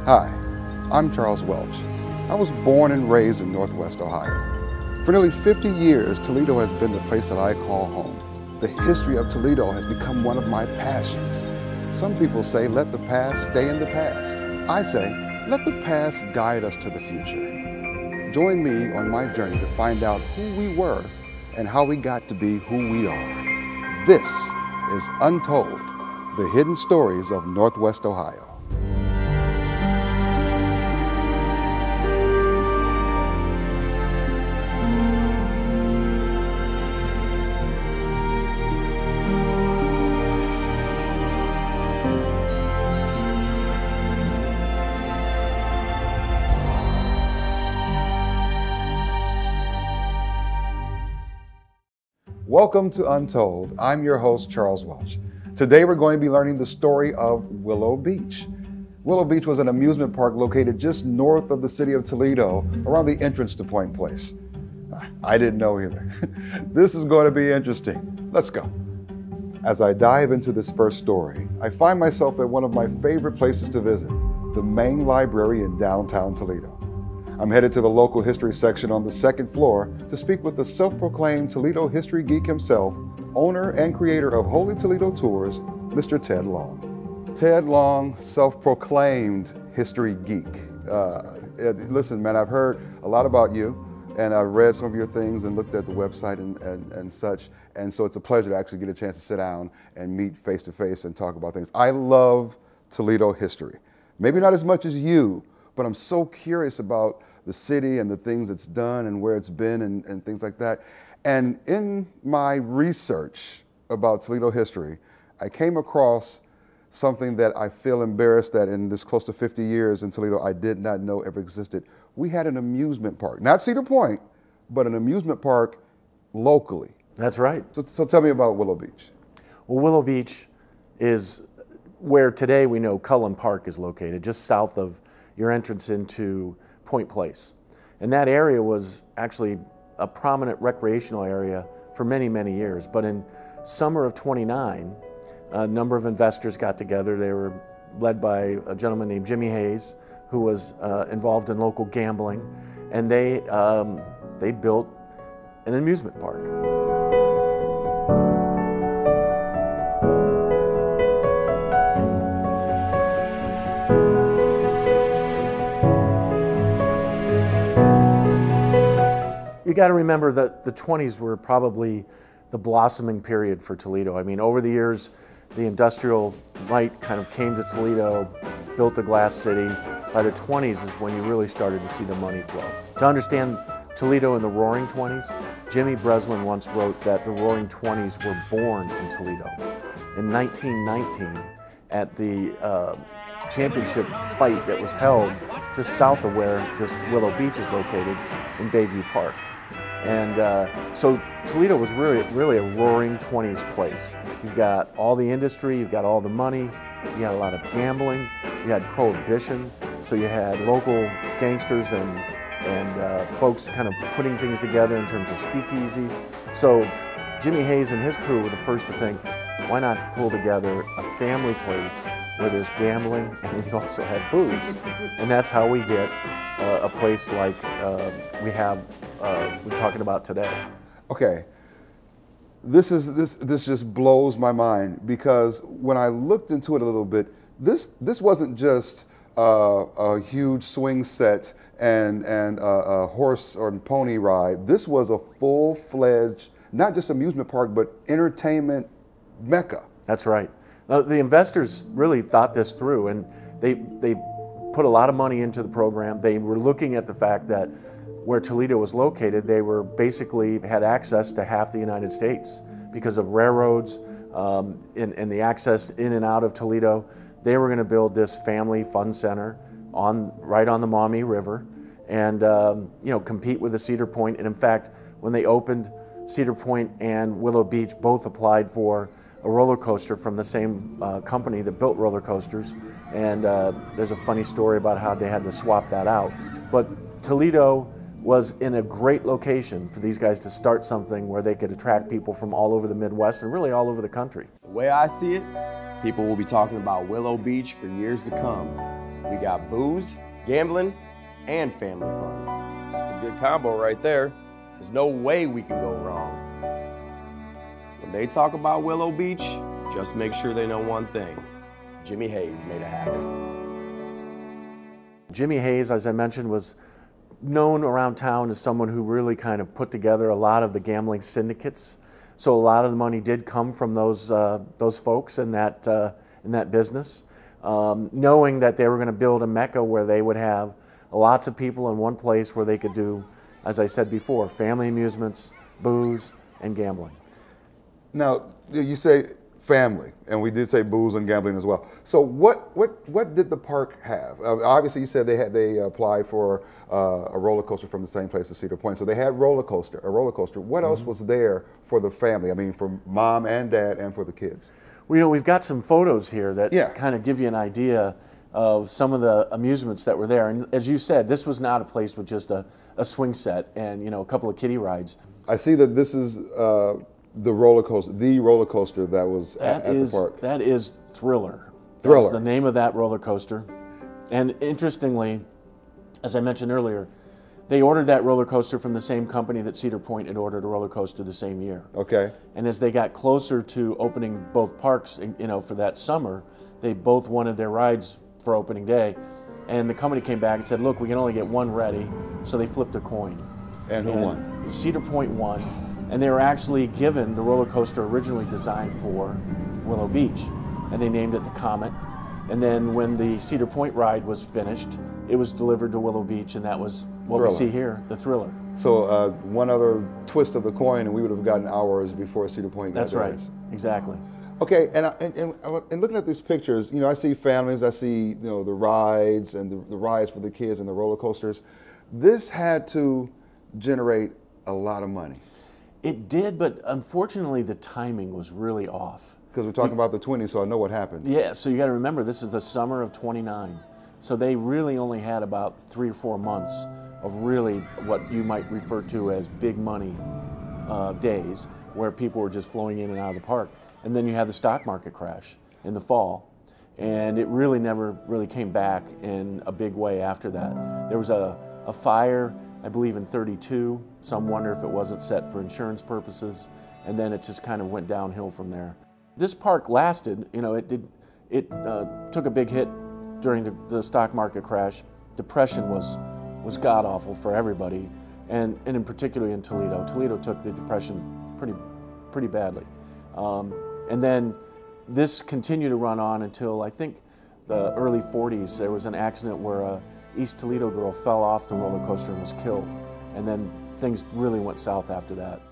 Hi, I'm Charles Welch. I was born and raised in Northwest Ohio. For nearly 50 years, Toledo has been the place that I call home. The history of Toledo has become one of my passions. Some people say, let the past stay in the past. I say, let the past guide us to the future. Join me on my journey to find out who we were and how we got to be who we are. This is Untold, the hidden stories of Northwest Ohio. Welcome to Untold. I'm your host, Charles Welch. Today we're going to be learning the story of Willow Beach. Willow Beach was an amusement park located just north of the city of Toledo, around the entrance to Point Place. I didn't know either. This is going to be interesting. Let's go. As I dive into this first story, I find myself at one of my favorite places to visit, the main library in downtown Toledo. I'm headed to the local history section on the second floor to speak with the self-proclaimed Toledo history geek himself, owner and creator of Holy Toledo Tours, Mr. Ted Long. Ted Long, self-proclaimed history geek. Listen, man, I've heard a lot about you, and I've read some of your things and looked at the website and such, and so it's a pleasure to actually get a chance to sit down and meet face to face and talk about things. I love Toledo history. Maybe not as much as you, but I'm so curious about the city and the things it's done and where it's been and things like that. And in my research about Toledo history, I came across something that I feel embarrassed that in this close to 50 years in Toledo, I did not know ever existed. We had an amusement park, not Cedar Point, but an amusement park locally. That's right. So tell me about Willow Beach. Well, Willow Beach is where today we know Cullen Park is located, just south of your entrance into Point Place. And that area was actually a prominent recreational area for many, many years. But in summer of '29, a number of investors got together. They were led by a gentleman named Jimmy Hayes, who was involved in local gambling, and they built an amusement park. You got to remember that the 20s were probably the blossoming period for Toledo. I mean, over the years, the industrial might kind of came to Toledo, built the glass city. By the 20s is when you really started to see the money flow. To understand Toledo in the Roaring 20s, Jimmy Breslin once wrote that the Roaring 20s were born in Toledo. In 1919, at the championship fight that was held just south of where this Willow Beach is located in Bayview Park. And so Toledo was really a roaring 20s place. You've got all the industry, you've got all the money, you had a lot of gambling, you had prohibition, so you had local gangsters and folks kind of putting things together in terms of speakeasies. So Jimmy Hayes and his crew were the first to think, why not pull together a family place where there's gambling and then you also have booze? And that's how we get a place like we're talking about today. Okay, this just blows my mind, because when I looked into it a little bit, this wasn't just a huge swing set and a horse or pony ride. This was a full-fledged, not just amusement park, but entertainment mecca. That's right. The investors really thought this through, and they put a lot of money into the program. They were looking at the fact that where Toledo was located, they were basically had access to half the United States because of railroads and the access in and out of Toledo. They were going to build this family fun center right on the Maumee River, and compete with the Cedar Point. And in fact, when they opened, Cedar Point and Willow Beach both applied for a roller coaster from the same company that built roller coasters. And there's a funny story about how they had to swap that out. But Toledo was in a great location for these guys to start something where they could attract people from all over the Midwest and really all over the country. The way I see it, people will be talking about Willow Beach for years to come. We got booze, gambling, and family fun. That's a good combo right there. There's no way we can go wrong. When they talk about Willow Beach, just make sure they know one thing. Jimmy Hayes made it happen. Jimmy Hayes, as I mentioned, was known around town as someone who really kind of put together a lot of the gambling syndicates. So a lot of the money did come from those folks in that business, knowing that they were going to build a mecca where they would have lots of people in one place where they could do, as I said before, family amusements, booze, and gambling. Now, you say family, and we did say booze and gambling as well. So what did the park have? Obviously, you said they applied for a roller coaster from the same place as Cedar Point. So they had a roller coaster. What else was there for the family? I mean, for mom and dad and for the kids? Well, you know, we've got some photos here that Yeah. kind of give you an idea of some of the amusements that were there. And as you said, this was not a place with just a swing set and, you know, a couple of kiddie rides. I see that this is the roller coaster that was at the park. That is Thriller. Thriller. That's the name of that roller coaster. And interestingly, as I mentioned earlier, they ordered that roller coaster from the same company that Cedar Point had ordered a roller coaster the same year. Okay. And as they got closer to opening both parks, you know, for that summer, they both wanted their rides for opening day. And the company came back and said, look, we can only get one ready. So they flipped a coin. And who won? Cedar Point won. And they were actually given the roller coaster originally designed for Willow Beach. And they named it the Comet. And then when the Cedar Point ride was finished, it was delivered to Willow Beach, and that was what we see here, the Thriller. So one other twist of the coin, and we would have gotten ours before Cedar Point got That's right, theirs. exactly. Okay, and looking at these pictures, you know, I see families, I see, you know, the rides and the rides for the kids and the roller coasters. This had to generate a lot of money. It did, but unfortunately the timing was really off. Because we're talking about the 20s, so I know what happened. Yeah, so you got to remember, this is the summer of '29. So they really only had about 3 or 4 months of really what you might refer to as big money days, where people were just flowing in and out of the park. And then you had the stock market crash in the fall, and it really never really came back in a big way after that. There was a fire, I believe in '32. Some wonder if it wasn't set for insurance purposes, and then it just kind of went downhill from there. This park lasted, you know, it took a big hit during the stock market crash. Depression was god-awful for everybody, and in particular in Toledo. Toledo took the depression pretty badly. And then this continued to run on until I think the early '40s. There was an accident where a East Toledo girl fell off the roller coaster and was killed. And then things really went south after that.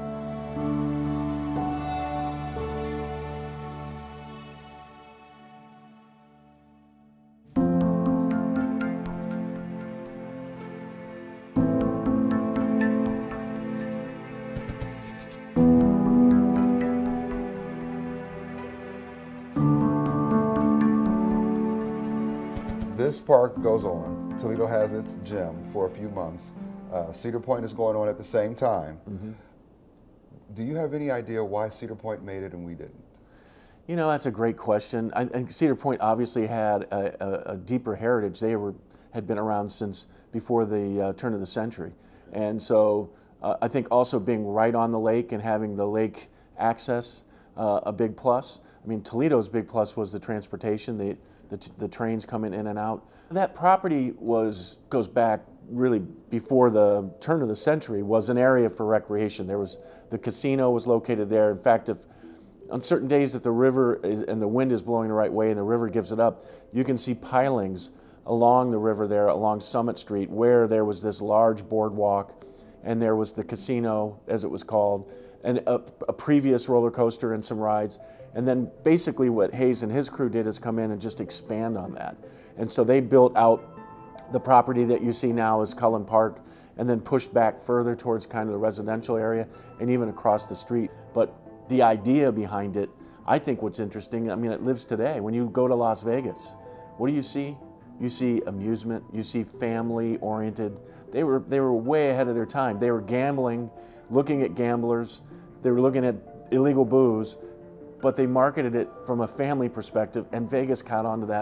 This park goes on. Toledo has its gym for a few months. Cedar Point is going on at the same time. Mm-hmm. Do you have any idea why Cedar Point made it and we didn't? You know, that's a great question. I think Cedar Point obviously had a deeper heritage. They had been around since before the turn of the century. And so I think also being right on the lake and having the lake access, a big plus. I mean, Toledo's big plus was the transportation, the trains coming in and out. That property goes back really before the turn of the century, was an area for recreation. The casino was located there. In fact, on certain days if the river and the wind is blowing the right way and the river gives it up, you can see pilings along the river there, along Summit Street, where there was this large boardwalk, and there was the casino, as it was called, and a previous roller coaster and some rides. And then basically what Hayes and his crew did is come in and just expand on that. And so they built out the property that you see now as Cullen Park, and then pushed back further towards kind of the residential area and even across the street. But the idea behind it, I think what's interesting, I mean, it lives today. When you go to Las Vegas, what do you see? You see amusement, you see family-oriented. They were way ahead of their time. They were gambling, looking at gamblers, they were looking at illegal booze, but they marketed it from a family perspective, and Vegas caught on to that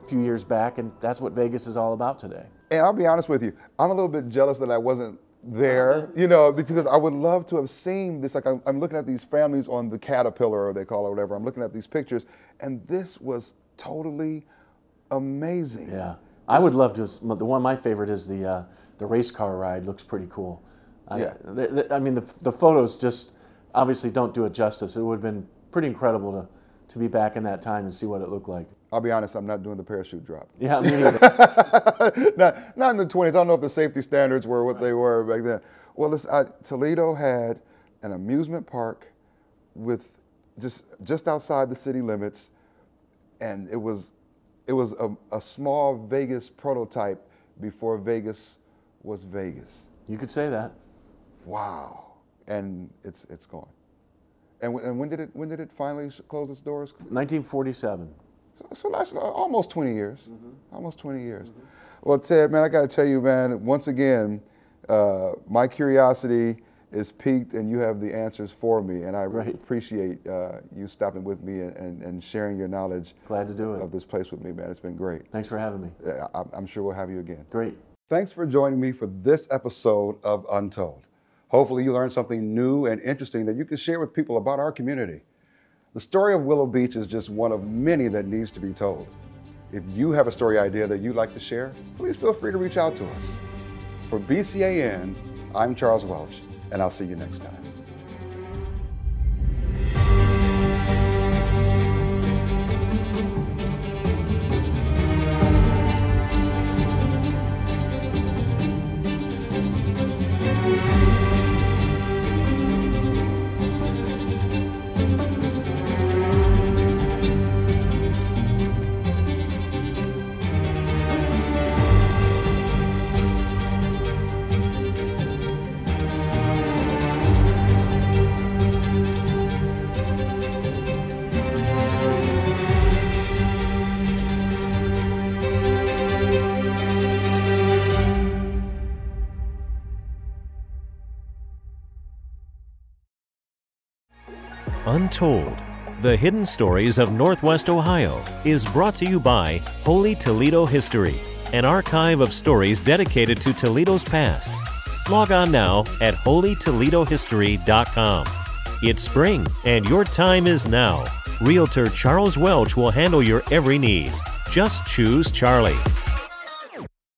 few years back, and that's what Vegas is all about today. And I'll be honest with you, I'm a little bit jealous that I wasn't there, you know, because I would love to have seen this. Like I'm looking at these families on the Caterpillar, or they call it, whatever. I'm looking at these pictures, and this was totally amazing. Yeah, I would love to. The one my favorite is the race car ride. Looks pretty cool. Yeah. I mean, the photos just obviously don't do it justice. It would have been pretty incredible to be back in that time and see what it looked like. I'll be honest, I'm not doing the parachute drop. Yeah, me neither. not in the 20s. I don't know if the safety standards were what they were back then. Well, listen, Toledo had an amusement park with just outside the city limits, and it was a small Vegas prototype before Vegas was Vegas. You could say that. Wow, and it's gone. And when did it finally close its doors? 1947. So that's almost 20 years. Almost 20 years. Well, Ted, man, I got to tell you, man, once again, my curiosity is piqued, and you have the answers for me, and I really appreciate you stopping with me and sharing your knowledge. Glad to do it. Of this place with me, man. It's been great. Thanks for having me. I'm sure we'll have you again. Great. Thanks for joining me for this episode of Untold. Hopefully you learned something new and interesting that you can share with people about our community. The story of Willow Beach is just one of many that needs to be told. If you have a story idea that you'd like to share, please feel free to reach out to us. For BCAN, I'm Charles Welch, and I'll see you next time. Untold, the hidden stories of Northwest Ohio, is brought to you by Holy Toledo History, an archive of stories dedicated to Toledo's past. Log on now at holytoledohistory.com. It's spring, and your time is now. Realtor Charles Welch will handle your every need. Just choose Charlie.